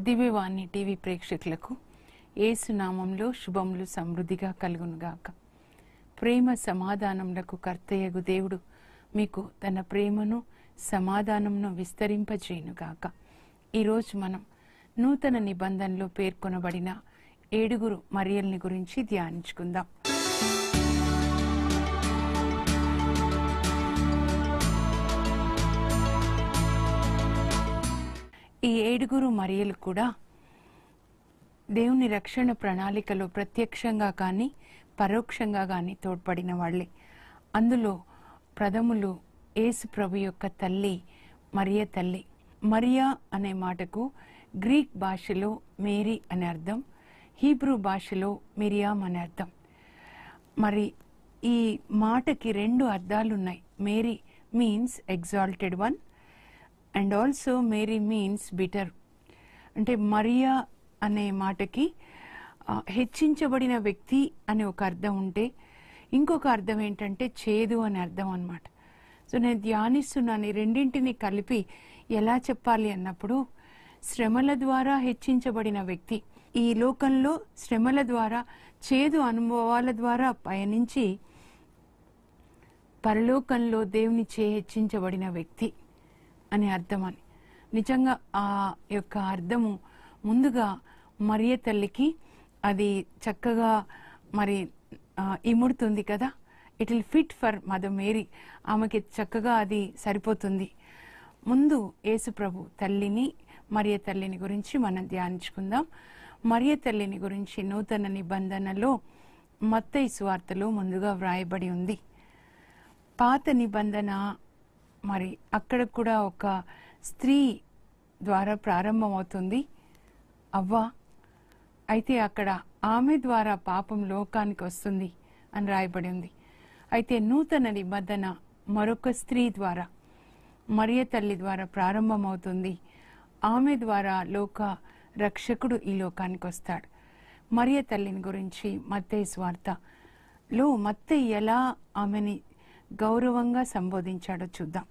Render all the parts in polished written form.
దివ్యవాణి TV ప్రేక్షకులకు యేసు నామంలో శుభములు సమృద్ధిగా కలుగునుగాక. ప్రేమ సమాధానములకు కర్తయగు దేవుడు మీకు తన ప్రేమను సమాధానమును విస్తరింపజేయునుగాక. ఈరోజు మనం నూతన నిబంధనలో పేర్కొనబడిన 7 మరియల్ని గురించి ధ్యానించుకుందాం. ఈ 7 మరియలు కూడా దేవుని రక్షణ ప్రణాళికలో ప్రత్యక్షంగా కానీ పరోక్షంగా కానీ తోడ్పడిన వాళ్లే. అందులో ప్రథములు యేసు ప్రభు యొక్క తల్లి మరియ తల్లి. మరియా అనే మాటకు గ్రీక్ భాషలో మేరీ అనే అర్థం, హీబ్రూ భాషలో మిరియాం అనే అర్థం. మరి ఈ మాటకి 2 అర్థాలున్నాయి. Mary means exalted one and also Mary means bitter. అంటే మరియా అనే మాటకి హెచ్చించబడిన వ్యక్తి అనే ఒక అర్థం ఉంటే, ఇంకొక అర్థం ఏంటంటే చేదు అనే అర్థం అన్నమాట. సో నేను ధ్యానిస్తున్నాను, ఈ రెండింటిని కలిపి ఎలా చెప్పాలి అన్నప్పుడు, శ్రమల ద్వారా హెచ్చించబడిన వ్యక్తి, ఈ లోకంలో శ్రమల ద్వారా చేదు అనుభవాల ద్వారా పయనించి పరలోకంలో దేవుని చే హెచ్చించబడిన వ్యక్తి అనే అర్థం అని. నిజంగా ఆ యొక్క అర్థము ముందుగా మరియ తల్లికి అది చక్కగా మరి ఇముడుతుంది కదా. It will fit for mother Mary. ఆమెకి చక్కగా అది సరిపోతుంది. ముందు యేసు ప్రభు తల్లిని, మరియ తల్లిని గురించి మనం ధ్యానించుకుందాం. మరియ తల్లిని గురించి నూతన నిబంధనలో మత్తయి సువార్తలో ముందుగా వ్రాయబడి ఉంది. పాత నిబంధన మరి అక్కడ కూడా ఒక స్త్రీ ద్వారా ప్రారంభమవుతుంది, అవ్వ. అయితే అక్కడ ఆమె ద్వారా పాపం లోకానికి వస్తుంది అని రాయబడి ఉంది. అయితే నూతన నిబంధన మరొక స్త్రీ ద్వారా, మరియ తల్లి ద్వారా ప్రారంభమవుతుంది. ఆమె ద్వారా లోక రక్షకుడు ఈ లోకానికి వస్తాడు. మరియ తల్లిని గురించి మత్తయి సువార్తలో మత్తయి ఎలా ఆమెని గౌరవంగా సంబోధించాడో చూద్దాం.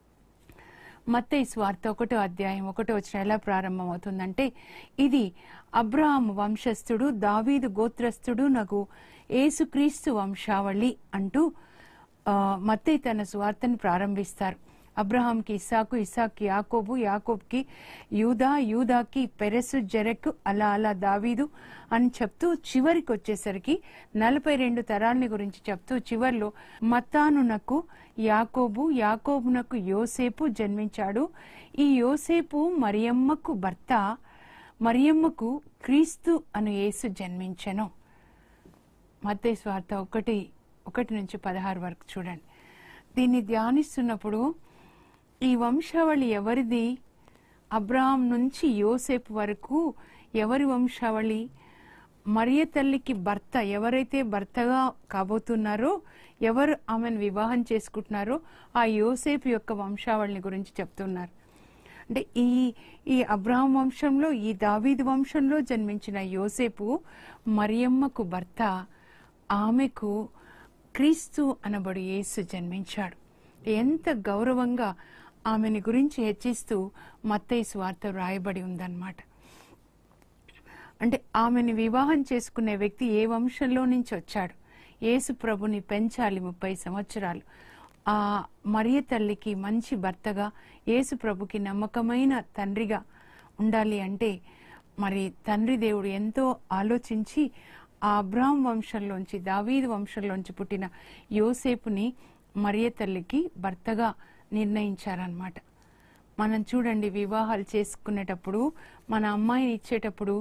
మత్తయి సువార్త 1వ అధ్యాయం 1వ వచనం ఎలా ప్రారంభమవుతుందంటే, ఇది అబ్రహాము వంశస్థుడు, దావీదు గోత్రస్థుడు నగు యేసుక్రీస్తు వంశావళి అంటూ మత్తయి తన సువార్తను ప్రారంభిస్తారు. అబ్రహాంకి ఇస్సాకు, ఇస్సాక్కి యాకోబు, యాకోబ్కి యూదా, యూదాకి పెరెసు, జెరెకు, అలా అలా దావీదు అని చెప్తూ చివరికి వచ్చేసరికి 42 తరాలని గురించి చెప్తూ చివర్లో మత్తానునకు యాకోబు, యాకోబునకు యోసేపు జన్మించాడు. ఈ యోసేపు మరియమ్మకు భర్త, మరియమ్మకు క్రీస్తు అను యేసు జన్మించెను. మత్తయి సువార్త 1:1-16 వరకు చూడండి. దీన్ని ధ్యానిస్తున్నప్పుడు ఈ వంశావళి ఎవరిది? అబ్రహాం నుంచి యోసేపు వరకు ఎవరి వంశావళి? మరియ తల్లికి భర్త, ఎవరైతే భర్తగా కాబోతున్నారో, ఎవరు ఆమెను వివాహం చేసుకుంటున్నారో ఆ యోసేపు యొక్క వంశావళిని గురించి చెప్తున్నారు. అంటే ఈ అబ్రహాం వంశంలో, ఈ దావీదు వంశంలో జన్మించిన యోసేపు మరియమ్మకు భర్త, ఆమెకు క్రీస్తు అనబడు యేసు జన్మించాడు. ఎంత గౌరవంగా ఆమెని గురించి హెచ్చిస్తూ మత్తయి సువార్త రాయబడి ఉందన్నమాట. అంటే ఆమెని వివాహం చేసుకునే వ్యక్తి ఏ వంశంలో నుంచి వచ్చాడు? యేసు ప్రభుని పెంచాలి 30 సంవత్సరాలు. ఆ మరియ తల్లికి మంచి భర్తగా, యేసు ప్రభుకి నమ్మకమైన తండ్రిగా ఉండాలి అంటే మరి తండ్రి దేవుడు ఎంతో ఆలోచించి ఆ అబ్రహాం వంశంలోంచి, దావీదు వంశంలోంచి పుట్టిన యోసేపుని మరియ తల్లికి భర్తగా నిర్ణయించారనమాట. మనం చూడండి, వివాహాలు చేసుకునేటప్పుడు మన అమ్మాయిని ఇచ్చేటప్పుడు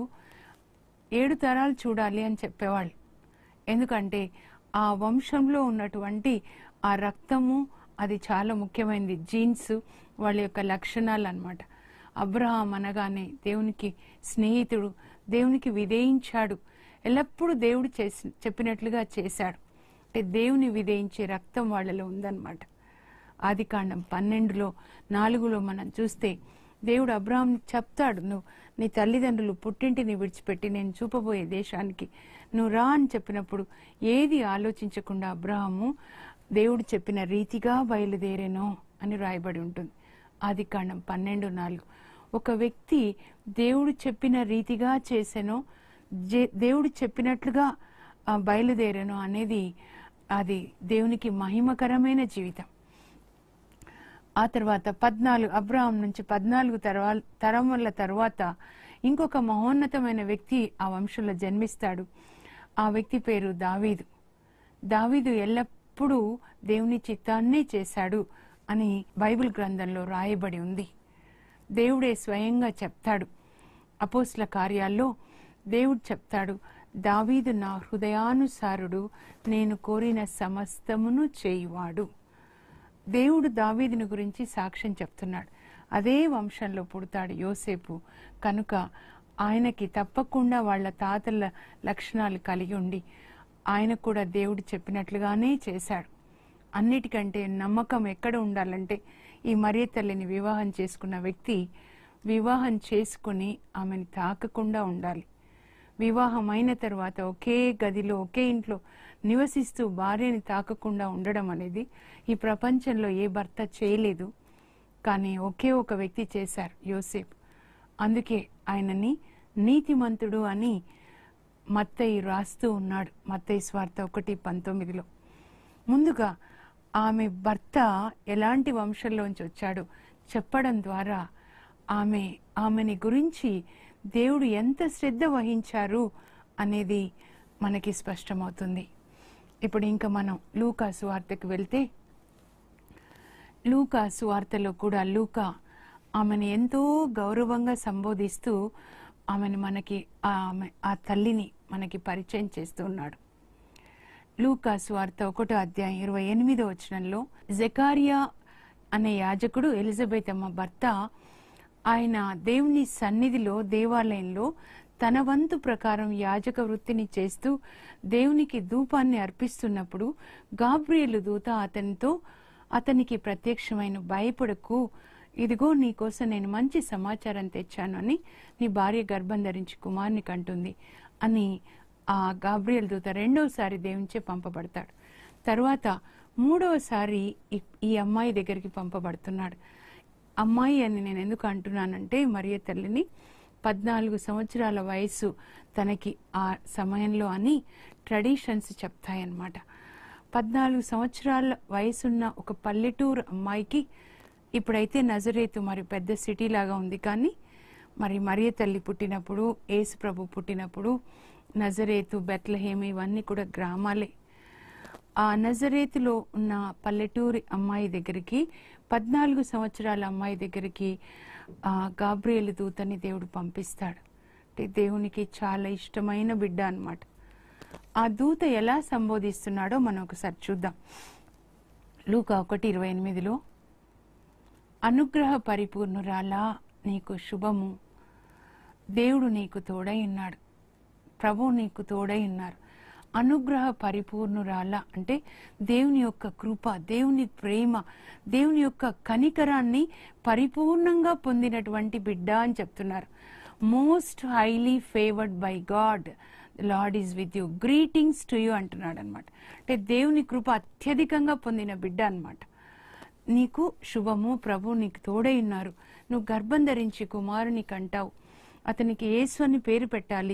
7 తరాలు చూడాలి అని చెప్పేవాళ్ళు. ఎందుకంటే ఆ వంశంలో ఉన్నటువంటి ఆ రక్తము అది చాలా ముఖ్యమైనది. జీన్స్, వాళ్ళ యొక్క లక్షణాలు అన్నమాట. అబ్రహాం అనగానే దేవునికి స్నేహితుడు, దేవునికి విధేయించాడు, ఎల్లప్పుడూ దేవుడు చెప్పినట్లుగా చేశాడు. అంటే దేవుని విధేయించే రక్తం వాళ్ళలో ఉందన్నమాట. ఆదికాండం 12:4 మనం చూస్తే దేవుడు అబ్రహాం చెప్తాడు, నువ్వు నీ తల్లిదండ్రులు పుట్టింటిని విడిచిపెట్టి నేను చూపబోయే దేశానికి నువ్వు రా అని చెప్పినప్పుడు ఏది ఆలోచించకుండా అబ్రహాము దేవుడు చెప్పిన రీతిగా బయలుదేరేనో అని రాయబడి ఉంటుంది. ఆదికాండం 12:4. ఒక వ్యక్తి దేవుడు చెప్పిన రీతిగా చేసెనో, దేవుడు చెప్పినట్లుగా బయలుదేరను అనేది అది దేవునికి మహిమకరమైన జీవితం. ఆ తర్వాత 14 అబ్రహాం నుంచి 14 తరముల తర్వాత ఇంకొక మహోన్నతమైన వ్యక్తి ఆ వంశంలో జన్మిస్తాడు. ఆ వ్యక్తి పేరు దావీదు. దావీదు ఎల్లప్పుడూ దేవుని చిత్తాన్నే చేశాడు అని బైబిల్ గ్రంథంలో రాయబడి ఉంది. దేవుడే స్వయంగా చెప్తాడు. అపోస్తల కార్యాల్లో దేవుడు చెప్తాడు, దావీదు నా హృదయానుసారుడు, నేను కోరిన సమస్తమును చేయువాడు. దేవుడు దావీదుని గురించి సాక్ష్యం చెప్తున్నాడు. అదే వంశంలో పుడతాడు యోసేపు కనుక ఆయనకి తప్పకుండా వాళ్ళ తాతల లక్షణాలు కలిగి ఉండి ఆయన కూడా దేవుడు చెప్పినట్లుగానే చేశాడు. అన్నిటికంటే నమ్మకం ఎక్కడ ఉండాలంటే ఈ మరియ తల్లిని వివాహం చేసుకున్న వ్యక్తి వివాహం చేసుకుని ఆమెను తాకకుండా ఉండాలి. వివాహం అయిన తర్వాత ఒకే గదిలో ఒకే ఇంట్లో నివసిస్తూ భార్యని తాకకుండా ఉండడం అనేది ఈ ప్రపంచంలో ఏ భర్త చేయలేదు. కానీ ఒకే ఒక వ్యక్తి చేశారు, యోసేపు. అందుకే ఆయనని నీతిమంతుడు అని మత్తయి రాస్తూ ఉన్నాడు. మత్తయి స్వార్త 1:19. ముందుగా ఆమె భర్త ఎలాంటి వంశంలోంచి వచ్చాడో చెప్పడం ద్వారా ఆమెని గురించి దేవుడు ఎంత శ్రద్ధ వహించారు అనేది మనకి స్పష్టమవుతుంది. ఇప్పుడు ఇంకా మనం లూకా సువార్తకు వెళ్తే, లూకా సువార్తలో కూడా లూకా ఆమెను ఎంతో గౌరవంగా సంబోధిస్తూ ఆమెను మనకి ఆ తల్లిని మనకి పరిచయం చేస్తూ ఉన్నాడు. లూకా సువార్త 1వ అధ్యాయం 28వ వచనంలో జకరియా అనే యాజకుడు ఎలిజబెత్ అమ్మ భర్త ఆయన దేవుని సన్నిధిలో దేవాలయంలో తన వంతు ప్రకారం యాజక వృత్తిని చేస్తూ దేవునికి ధూపాన్ని అర్పిస్తున్నప్పుడు గాబ్రియేలు దూత అతనికి ప్రత్యక్షమైన, భయపడకు, ఇదిగో నీకోసం నేను మంచి సమాచారం తెచ్చాను అని నీ భార్య గర్భం ధరించి కుమారుని కంటుంది అని ఆ గాబ్రియేలు దూత రెండవసారి దేవునిచే పంపబడతాడు. తర్వాత మూడవసారి ఈ అమ్మాయి దగ్గరికి పంపబడుతున్నాడు. అమ్మాయి అని నేను ఎందుకు అంటున్నానంటే మరియ తల్లిని 14 సంవత్సరాల వయసు తనకి ఆ సమయంలో అని ట్రెడిషన్స్ చెప్తాయన్నమాట. 14 సంవత్సరాల వయసున్న ఒక పల్లెటూరు అమ్మాయికి, ఇప్పుడైతే నజరేతు మరి పెద్ద సిటీ లాగా ఉంది, కానీ మరి మరియ తల్లి పుట్టినప్పుడు, యేసు ప్రభు పుట్టినప్పుడు నజరేతు, బెత్లెహేమ్ ఇవన్నీ కూడా గ్రామాలే. ఆ నజరేతులో ఉన్న పల్లెటూరి అమ్మాయి దగ్గరికి 14 సంవత్సరాల అమ్మాయి దగ్గరికి గాబ్రియేలు దూతని దేవుడు పంపిస్తాడు. అంటే దేవునికి చాలా ఇష్టమైన బిడ్డ అన్నమాట. ఆ దూత ఎలా సంబోధిస్తున్నాడో మనం ఒకసారి చూద్దాం. లూకా 1:28 అనుగ్రహ పరిపూర్ణురాలా నీకు శుభము, దేవుడు నీకు తోడై ఉన్నాడు, ప్రభువు నీకు తోడై ఉన్నారు. అనుగ్రహ పరిపూర్ణురాల అంటే దేవుని యొక్క కృప, దేవుని ప్రేమ, దేవుని యొక్క కనికరాన్ని పరిపూర్ణంగా పొందినటువంటి బిడ్డ అని చెప్తున్నారు. Most highly favoured by God, Lord is with you, greetings to you అంటున్నాడు అనమాట. అంటే దేవుని కృప అత్యధికంగా పొందిన బిడ్డ అనమాట. నీకు శుభము, ప్రభు నీకు తోడై ఉన్నారు, నువ్వు గర్భం ధరించి కుమారుని కంటావు, అతనికి యేసు అని పేరు పెట్టాలి.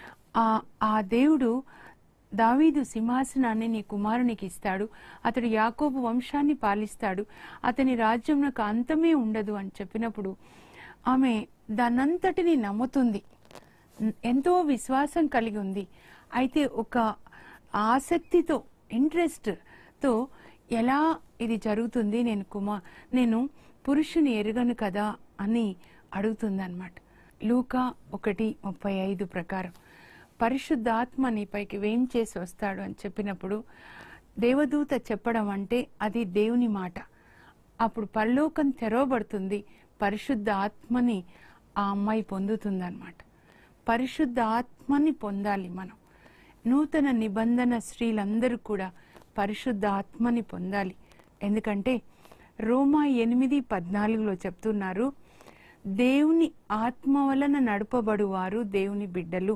ఆ దేవుడు దావీదు సింహాసనాన్ని నీ కుమారునికి ఇస్తాడు, అతడు యాకోబు వంశాన్ని పాలిస్తాడు, అతని రాజ్యంకు అంతమే ఉండదు అని చెప్పినప్పుడు ఆమె దానంతటిని నమ్ముతుంది, ఎంతో విశ్వాసం కలిగి ఉంది. అయితే ఒక ఆసక్తితో, ఇంట్రెస్ట్తో ఎలా ఇది జరుగుతుంది, నేను పురుషుని ఎరుగను కదా అని అడుగుతుంది అన్నమాట. లూకా 1:35 ప్రకారం పరిశుద్ధాత్మ నీపైకి వేం చేసి వస్తాడు అని చెప్పినప్పుడు దేవదూత చెప్పడం అంటే అది దేవుని మాట. అప్పుడు పరలోకం తెరవబడుతుంది, పరిశుద్ధ ఆత్మని ఆ అమ్మాయి పొందుతుంది అన్నమాట. పరిశుద్ధ ఆత్మని పొందాలి మనం. నూతన నిబంధన స్త్రీలందరూ కూడా పరిశుద్ధ ఆత్మని పొందాలి. ఎందుకంటే రోమా 8:14 చెప్తున్నారు, దేవుని ఆత్మ వలన నడుపబడువారు దేవుని బిడ్డలు.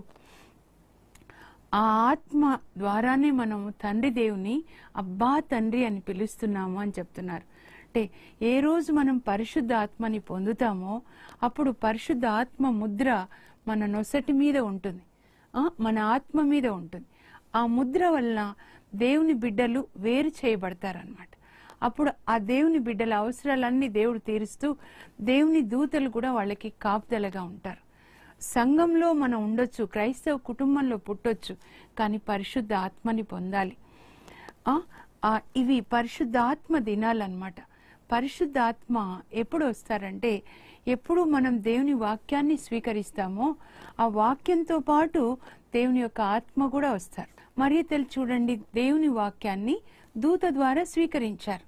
ఆ ఆత్మ ద్వారానే మనం తండ్రి దేవుని అబ్బా తండ్రి అని పిలుస్తున్నాము అని చెప్తున్నారు. అంటే ఏ రోజు మనం పరిశుద్ధ ఆత్మని పొందుతామో అప్పుడు పరిశుద్ధ ఆత్మ ముద్ర మన నొసటి మీద ఉంటుంది, మన ఆత్మ మీద ఉంటుంది. ఆ ముద్ర వలన దేవుని బిడ్డలు వేరు చేయబడతారనమాట. అప్పుడు ఆ దేవుని బిడ్డల అవసరాలన్నీ దేవుడు తీరుస్తూ దేవుని దూతలు కూడా వాళ్ళకి కాపుదలగా ఉంటారు. సంఘంలో మనం ఉండొచ్చు, క్రైస్తవ కుటుంబంలో పుట్టొచ్చు, కానీ పరిశుద్ధ ఆత్మని పొందాలి. ఇవి పరిశుద్ధాత్మ దినాలన్నమాట. పరిశుద్ధాత్మ ఎప్పుడు వస్తారంటే ఎప్పుడు మనం దేవుని వాక్యాన్ని స్వీకరిస్తామో ఆ వాక్యంతో పాటు దేవుని యొక్క ఆత్మ కూడా వస్తారు. మరియతల్లి చూడండి, దేవుని వాక్యాన్ని దూత ద్వారా స్వీకరించారు.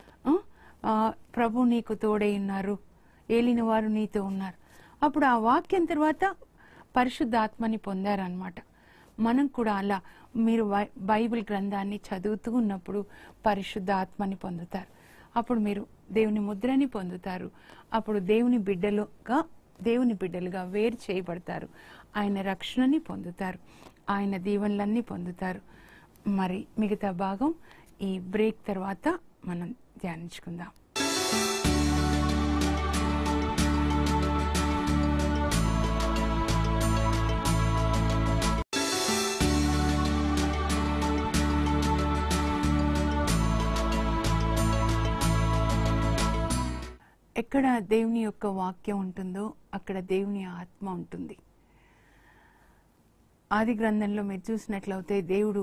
ప్రభు నీకు తోడై ఉన్నారు, ఏలిన వారు నీతో ఉన్నారు. అప్పుడు ఆ వాక్యం తర్వాత పరిశుద్ధాత్మని పొందారనమాట. మనం కూడా అలా మీరు బైబిల్ గ్రంథాన్ని చదువుతూ ఉన్నప్పుడు పరిశుద్ధ ఆత్మని పొందుతారు. అప్పుడు మీరు దేవుని ముద్రని పొందుతారు. అప్పుడు దేవుని బిడ్డలుగా వేరు చేయబడతారు. ఆయన రక్షణని పొందుతారు, ఆయన దీవెనలన్నీ పొందుతారు. మరి మిగతా భాగం ఈ బ్రేక్ తర్వాత మనం ధ్యానించుకుందాం. ఎక్కడ దేవుని యొక్క వాక్యం ఉంటుందో అక్కడ దేవుని ఆత్మ ఉంటుంది. ఆది గ్రంథంలో మీరు చూసినట్లయితే దేవుడు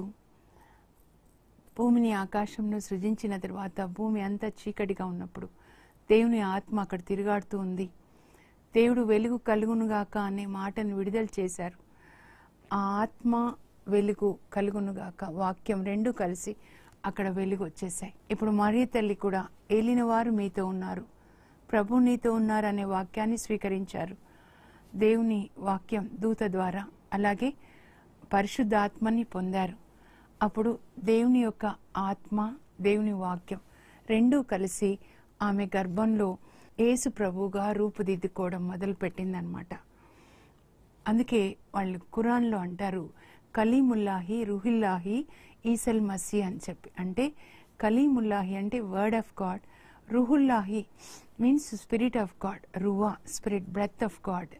భూమిని ఆకాశంను సృజించిన తర్వాత భూమి అంతా చీకటిగా ఉన్నప్పుడు దేవుని ఆత్మ అక్కడ తిరుగాడుతూ ఉంది. దేవుడు వెలుగు కలుగునుగాక అనే మాటను విడుదల చేశారు. ఆ ఆత్మ వెలుగు కలుగునుగాక వాక్యం రెండు కలిసి అక్కడ వెలుగు వచ్చేసాయి. ఇప్పుడు మరియ తల్లి కూడా ఏలిన వారు మీతో ఉన్నారు, ప్రభు నీతో ఉన్నారు అనే వాక్యాన్ని స్వీకరించారు. దేవుని వాక్యం దూత ద్వారా అలాగే పరిశుద్ధాత్మని పొందారు. అప్పుడు దేవుని యొక్క ఆత్మ దేవుని వాక్యం రెండూ కలిసి ఆమె గర్భంలో యేసు ప్రభువుగా రూపుదిద్దుకోవడం మొదలు పెట్టిందనమాట. అందుకే వాళ్ళు ఖురాన్లో అంటారు కలీముల్లాహి రుహిల్లాహి ఈసల్ మసీ అని చెప్పి. అంటే కలీముల్లాహి అంటే వర్డ్ ఆఫ్ గాడ్, రుహుల్లాహి మీన్స్ స్పిరిట్ ఆఫ్ గాడ్, రువా స్పిరిట్ బ్రెత్ ఆఫ్ గాడ్,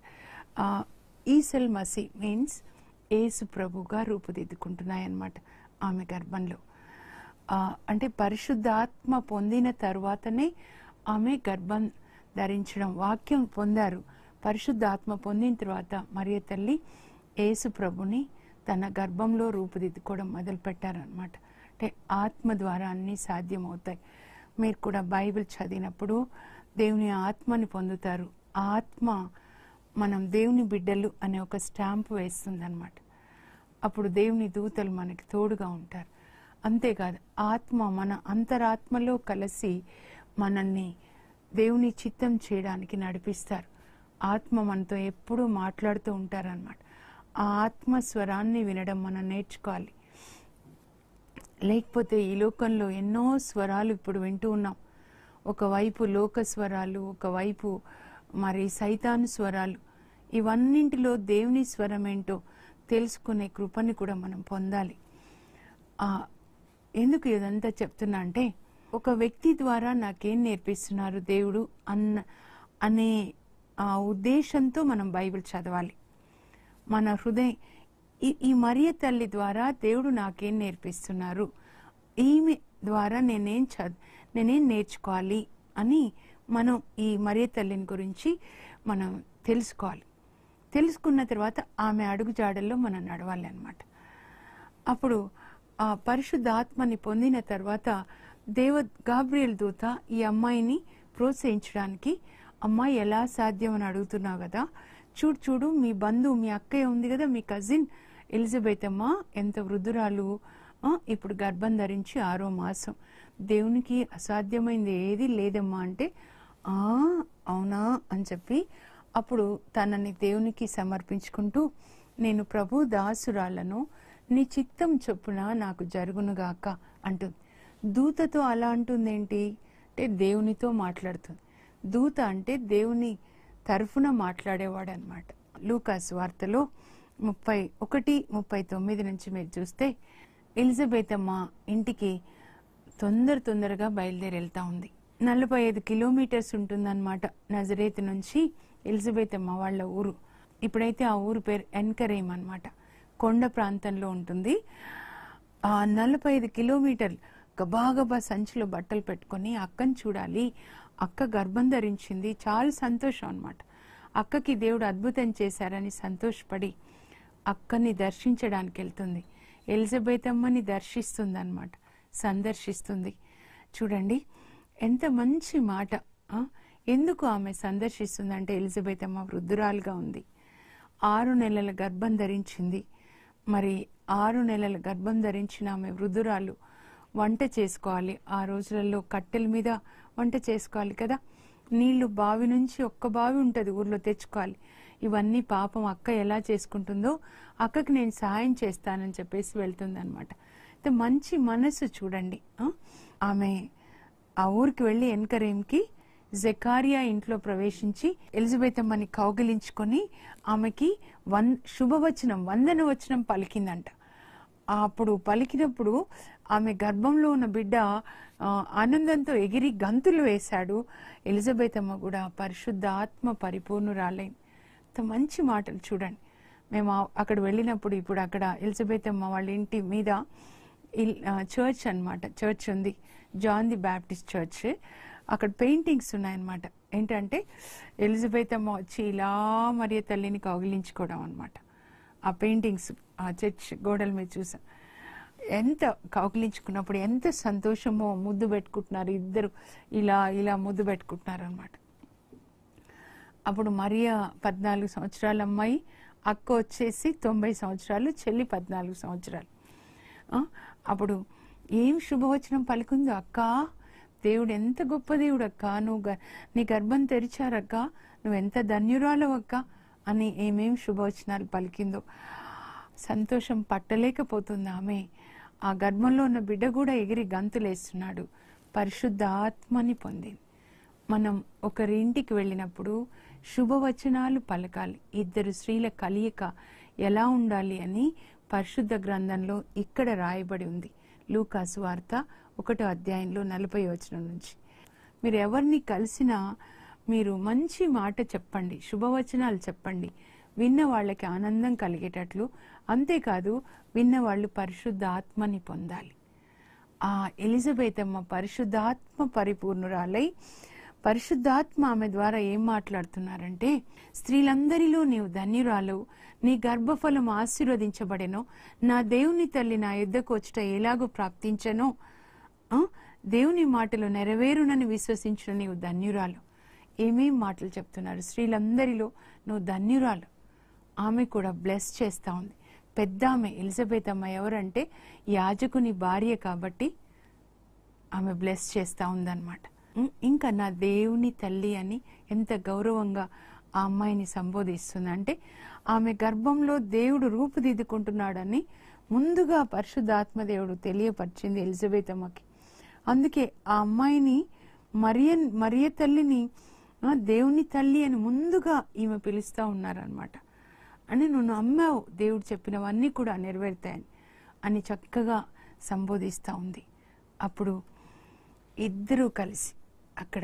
ఈసల్ మసీ మీన్స్ యేసు ప్రభుగా రూపుదిద్దుకుంటున్నాయన్నమాట ఆమె గర్భంలో. అంటే పరిశుద్ధాత్మ పొందిన తర్వాతనే ఆమె గర్భం ధరించడం, వాక్యం పొందారు. పరిశుద్ధాత్మ పొందిన తర్వాత మరియ తల్లి యేసు ప్రభుని తన గర్భంలో రూపుదిద్దుకోవడం మొదలు పెట్టారనమాట. అంటే ఆత్మ ద్వారా అన్నీ సాధ్యమవుతాయి. మీరు కూడా బైబిల్ చదివినప్పుడు దేవుని ఆత్మని పొందుతారు. ఆత్మ మనం దేవుని బిడ్డలు అనే ఒక స్టాంప్ వేస్తుంది అనమాట. అప్పుడు దేవుని దూతలు మనకి తోడుగా ఉంటారు. అంతేకాదు ఆత్మ మన అంతరాత్మలో కలిసి మనల్ని దేవుని చిత్తం చేయడానికి నడిపిస్తారు. ఆత్మ మనతో ఎప్పుడూ మాట్లాడుతూ ఉంటారనమాట. ఆ ఆత్మ స్వరాన్ని వినడం మనం నేర్చుకోవాలి. లేకపోతే ఈ లోకంలో ఎన్నో స్వరాలు ఇప్పుడు వింటూ ఉన్నాం. ఒకవైపు లోక స్వరాలు, ఒకవైపు మరి సైతాను స్వరాలు. ఇవన్నింటిలో దేవుని స్వరం ఏంటో తెలుసుకునే కృపని కూడా మనం పొందాలి. ఎందుకు ఇదంతా చెప్తున్నా అంటే ఒక వ్యక్తి ద్వారా నాకేం నేర్పిస్తున్నారు దేవుడు అనే ఉద్దేశంతో మనం బైబిల్ చదవాలి. మన హృదయం ఈ మరియ తల్లి ద్వారా దేవుడు నాకేం నేర్పిస్తున్నారు, ఈమె ద్వారా నేనేం నేర్చుకోవాలి అని మనం ఈ మరియ తల్లిని గురించి మనం తెలుసుకోవాలి. తెలుసుకున్న తర్వాత ఆమె అడుగుజాడల్లో మనం నడవాలి అన్నమాట. అప్పుడు ఆ పరిశుద్ధాత్మని పొందిన తర్వాత గాబ్రియల్ దూత ఈ అమ్మాయిని ప్రోత్సహించడానికి, అమ్మాయి ఎలా సాధ్యం అని అడుగుతున్నావు కదా, చూడు మీ బంధువు మీ అక్కయ్య ఉంది కదా, మీ కజిన్ ఎలిజబెత్ అమ్మ ఎంత వృద్ధురాలు, ఇప్పుడు గర్భం ధరించి 6వ మాసం, దేవునికి అసాధ్యమైంది ఏది లేదమ్మా అంటే అవునా అని చెప్పి అప్పుడు తనని దేవునికి సమర్పించుకుంటూ నేను ప్రభు దాసురాలను, నీ చిత్తం చొప్పున నాకు జరుగునుగాక అంటుంది. దూతతో అలా అంటుందేంటి అంటే దేవునితో మాట్లాడుతుంది. దూత అంటే దేవుని తరఫున మాట్లాడేవాడు అనమాట. లూకాసు వార్తలో 31:39 నుంచి మీరు చూస్తే ఎలిజబెత్ అమ్మ ఇంటికి తొందరగా బయలుదేరి వెళ్తా ఉంది. 45 కిలోమీటర్స్ ఉంటుందన్నమాట నజరేతు నుంచి ఎలిజబెత్ అమ్మ వాళ్ళ ఊరు. ఇప్పుడైతే ఆ ఊరు పేరు ఎన్కరేమ్ అన్నమాట. కొండ ప్రాంతంలో ఉంటుంది. 45 కిలోమీటర్లు గబాగబా సంచిలో బట్టలు పెట్టుకొని అక్కని చూడాలి, అక్క గర్భం ధరించింది, చాలా సంతోషం అన్నమాట. అక్కకి దేవుడు అద్భుతం చేశారని సంతోషపడి అక్కని దర్శించడానికి వెళ్తుంది. ఎలిజబెత్ అమ్మని దర్శిస్తుంది అన్నమాట, సందర్శిస్తుంది. చూడండి ఎంత మంచి మాట. ఎందుకు ఆమె సందర్శిస్తుందంటే ఎలిజబెత్ అమ్మ వృద్ధురాలుగా ఉంది, 6 నెలల గర్భం ధరించింది. మరి 6 నెలల గర్భం ధరించిన ఆమె వృద్ధురాలు వంట చేసుకోవాలి. ఆ రోజులలో కట్టెల మీద వంట చేసుకోవాలి కదా, నీళ్లు బావి నుంచి ఒక్క బావి ఉంటుంది ఊర్లో తెచ్చుకోవాలి. ఇవన్నీ పాపం అక్క ఎలా చేసుకుంటుందో అక్కకి నేను సహాయం చేస్తానని చెప్పేసి వెళ్తుంది అనమాట. మంచి మనసు చూడండి. ఆమె ఆ ఊరికి వెళ్లి ఎన్కరేమ్కి జకారియా ఇంట్లో ప్రవేశించి ఎలిజబెత్ అమ్మని కౌగిలించుకొని ఆమెకి శుభవచనం, వందన వచనం పలికిందంట. అప్పుడు పలికినప్పుడు ఆమె గర్భంలో ఉన్న బిడ్డ ఆనందంతో ఎగిరి గంతులు వేశాడు. ఎలిజబెత్ అమ్మ కూడా పరిశుద్ధ ఆత్మ పరిపూర్ణురాలైంది. మంచి మాటలు చూడండి. మేము అక్కడ వెళ్ళినప్పుడు ఇప్పుడు అక్కడ ఎలిజబెత్ అమ్మ వాళ్ళ ఇంటి మీద చర్చ్ అన్నమాట, చర్చ్ ఉంది, జాన్ ది బ్యాప్టిస్ట్ చర్చ్. అక్కడ పెయింటింగ్స్ ఉన్నాయన్నమాట. ఏంటంటే ఎలిజబెత్ అమ్మ వచ్చి ఇలా మరియ తల్లిని కౌగిలించుకోవడం అనమాట. ఆ పెయింటింగ్స్ ఆ చర్చ్ గోడల మీద చూసాం. ఎంత కౌగిలించుకున్నప్పుడు ఎంత సంతోషమో, ముద్దు పెట్టుకుంటున్నారు ఇద్దరు, ఇలా ఇలా ముద్దు పెట్టుకుంటున్నారు అనమాట. అప్పుడు మరియా 14 సంవత్సరాల అమ్మాయి, అక్క వచ్చేసి 90 సంవత్సరాలు, చెల్లి 14 సంవత్సరాలు. అప్పుడు ఏం శుభవచనం పలుకుందో, అక్క దేవుడు ఎంత గొప్ప దేవుడు అక్క, నువ్వు నీ గర్భం తెరిచారక్క, నువ్వెంత ధన్యురాలవు అక్క అని ఏమేం శుభవచనాలు పలికిందో. సంతోషం పట్టలేకపోతుంది ఆమె. ఆ గర్భంలో ఉన్న బిడ్డ కూడా ఎగిరి గంతులేస్తున్నాడు. పరిశుద్ధ ఆత్మని పొందింది. మనం ఒకరి ఇంటికి వెళ్ళినప్పుడు శుభవచనాలు పలకాలి. ఇద్దరు స్త్రీల కలయిక ఎలా ఉండాలి అని పరిశుద్ధ గ్రంథంలో ఇక్కడ రాయబడి ఉంది. లూకా సువార్త 1వ అధ్యాయంలో 40వ వచనం నుంచి. మీరు ఎవరిని కలిసినా మీరు మంచి మాట చెప్పండి, శుభవచనాలు చెప్పండి, విన్న వాళ్ళకి ఆనందం కలిగేటట్లు. అంతేకాదు విన్న వాళ్ళు పరిశుద్ధ ఆత్మని పొందాలి. ఆ ఎలిజబెత్ అమ్మ పరిశుద్ధాత్మ పరిపూర్ణురాలై, పరిశుద్ధాత్మ ఆమె ద్వారా ఏం మాట్లాడుతున్నారంటే, స్త్రీలందరిలో నీవు ధన్యురాలు, నీ గర్భఫలం ఆశీర్వదించబడెనో, నా దేవుని తల్లి నా యుద్ధకు వచ్చుట ఎలాగో ప్రాప్తించనో, దేవుని మాటలు నెరవేరునని విశ్వసించిన నీవు ధన్యురాలు. ఏమేం మాటలు చెప్తున్నారు. స్త్రీలందరిలో నువ్వు ధన్యురాలు. ఆమె కూడా బ్లెస్ చేస్తా ఉంది. పెద్ద ఆమె ఎలిజబెత్ అమ్మ ఎవరంటే యాజకుని భార్య కాబట్టి ఆమె బ్లెస్ చేస్తా ఉందన్నమాట. ఇంకా నా దేవుని తల్లి అని ఎంత గౌరవంగా ఆ అమ్మాయిని సంబోధిస్తుంది. అంటే ఆమె గర్భంలో దేవుడు రూపుదిద్దుకుంటున్నాడని ముందుగా పరిశుద్ధాత్మదేవుడు తెలియపరిచింది ఎలిజబెత్ అమ్మకి. అందుకే ఆ అమ్మాయిని మరియ తల్లిని దేవుని తల్లి అని ముందుగా ఈమె పిలుస్తూ ఉన్నారనమాట. అని నువ్వు నమ్మావు, దేవుడు చెప్పినవన్నీ కూడా నెరవేరుతాయని అని చక్కగా సంబోధిస్తూ ఉంది. అప్పుడు ఇద్దరూ కలిసి అక్కడ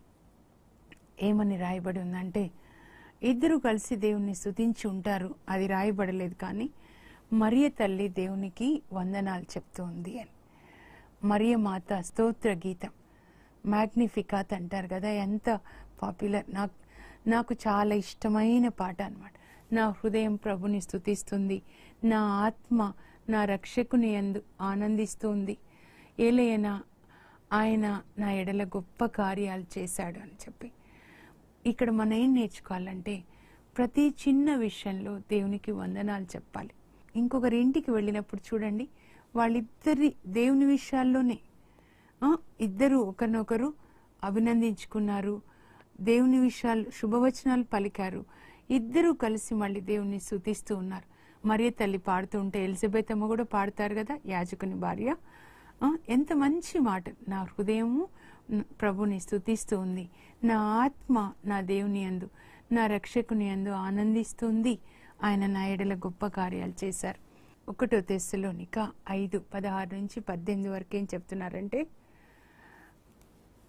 ఏమని రాయబడి ఉందంటే, ఇద్దరూ కలిసి దేవుణ్ణి స్తుతించి ఉంటారు, అది రాయబడలేదు. కానీ మరియ తల్లి దేవునికి వందనాలు చెప్తూ ఉంది అని. మరియ మాత స్తోత్ర గీతం, మ్యాగ్నిఫికాత్ అంటారు కదా, ఎంత పాపులర్. నాకు చాలా ఇష్టమైన పాట అన్నమాట. నా హృదయం ప్రభుని స్తుతిస్తుంది, నా ఆత్మ నా రక్షకుని యందు ఆనందిస్తుంది, ఏలయనా ఆయన నా ఎడల గొప్ప కార్యాలు చేశాడు అని చెప్పి. ఇక్కడ మనం ఏం నేర్చుకోవాలంటే, ప్రతి చిన్న విషయంలో దేవునికి వందనాలు చెప్పాలి. ఇంకొకరి ఇంటికి వెళ్ళినప్పుడు చూడండి, వాళ్ళిద్దరి దేవుని విషయాల్లోనే ఇద్దరు ఒకరినొకరు అభినందించుకున్నారు, దేవుని విషయాలు శుభవచనాలు పలికారు, ఇద్దరూ కలిసి మళ్ళీ దేవుని స్తుతిస్తూ ఉన్నారు. మరియ తల్లి పాడుతూ ఉంటే ఎలిజబెత్ అమ్మ కూడా పాడతారు కదా, యాజకుని భార్య. ఎంత మంచి మాట, నా హృదయము ప్రభుని స్తుతిస్తూ ఉంది, నా ఆత్మ నా దేవుని యందు నా రక్షకుని యందు ఆనందిస్తుంది, ఆయన నా ఎడల గొప్ప కార్యాలు చేశారు. 1 తెస్సలోనిక 5:16-18 వరకు ఏం చెప్తున్నారంటే,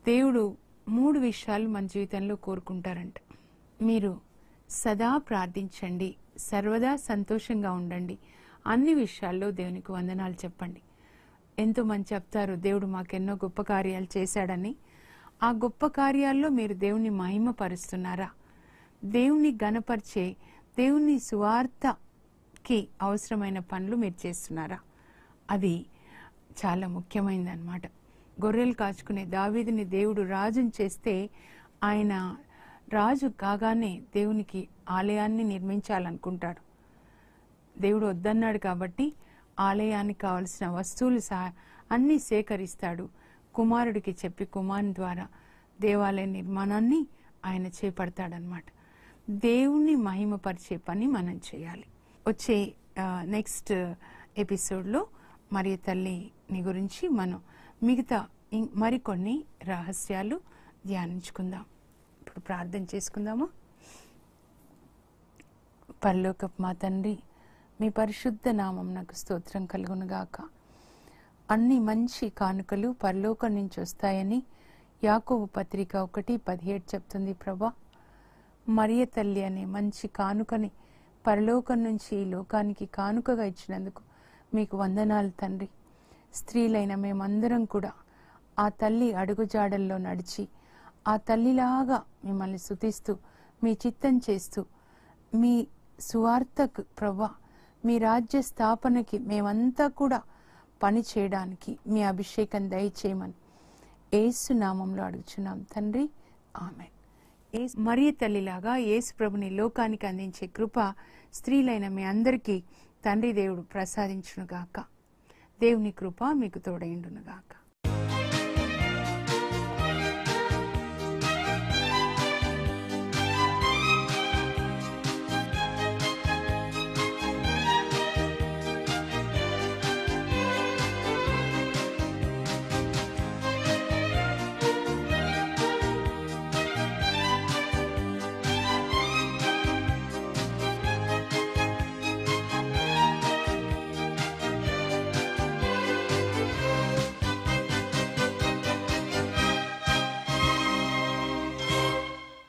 దేవుడు 3 విషయాలు మన జీవితంలో కోరుకుంటారంట. మీరు సదా ప్రార్థించండి, సర్వదా సంతోషంగా ఉండండి, అన్ని విషయాల్లో దేవునికి వందనాలు చెప్పండి. ఎంతో మంది చెప్తారు, దేవుడు మాకెన్నో గొప్ప కార్యాలు చేశాడని. ఆ గొప్ప కార్యాల్లో మీరు దేవుని మహిమపరుస్తున్నారా? దేవుని గణపరిచే, దేవుని సువార్తకి అవసరమైన పనులు మీరు చేస్తున్నారా? అది చాలా ముఖ్యమైనదన్నమాట. గొర్రెలు కాచుకునే దావీదుని దేవుడు రాజుని చేస్తే, ఆయన రాజు కాగానే దేవునికి ఆలయాన్ని నిర్మించాలనుకుంటాడు. దేవుడు వద్దన్నాడు కాబట్టి ఆలయానికి కావలసిన వస్తువులు అన్నీ సేకరిస్తాడు. కుమారుడికి చెప్పి కుమారుని ద్వారా దేవాలయ నిర్మాణాన్ని ఆయన చేపడతాడనమాట. దేవుణ్ణి మహిమపరిచే పని మనం చేయాలి. వచ్చే నెక్స్ట్ ఎపిసోడ్లో మరియ తల్లిని గురించి మనం మిగతా మరికొన్ని రహస్యాలు ధ్యానించుకుందాం. ఇప్పుడు ప్రార్థన చేసుకుందామా? పరలోకపు మా తండ్రి, మీ పరిశుద్ధ నామం నాకు స్తోత్రం కలుగునుగాక. అన్ని మంచి కానుకలు పరలోకం నుంచి వస్తాయని యాకోబు పత్రిక 1:17 చెప్తుంది. ప్రభా, మరియ తల్లి అనే మంచి కానుకని పరలోకం నుంచి ఈ లోకానికి కానుకగా ఇచ్చినందుకు మీకు వందనాలు తండ్రి. స్త్రీలైన మేమందరం కూడా ఆ తల్లి అడుగుజాడల్లో నడిచి ఆ తల్లిలాగా మిమ్మల్ని స్తుతిస్తూ మీ చిత్తం చేస్తూ మీ సువార్తకు ప్రభా, మీ రాజ్య స్థాపనకి మేమంతా కూడా పని చేయడానికి మీ అభిషేకం దయచేయమని యేసు నామంలో అడుగుచున్నాం తండ్రి, ఆమేన్. మరియ తల్లిలాగా యేసు ప్రభుని లోకానికి అందించే కృప స్త్రీలైన మీ అందరికీ తండ్రి దేవుడు ప్రసాదించునుగాక. దేవుని కృప మీకు తోడైండునుగాక.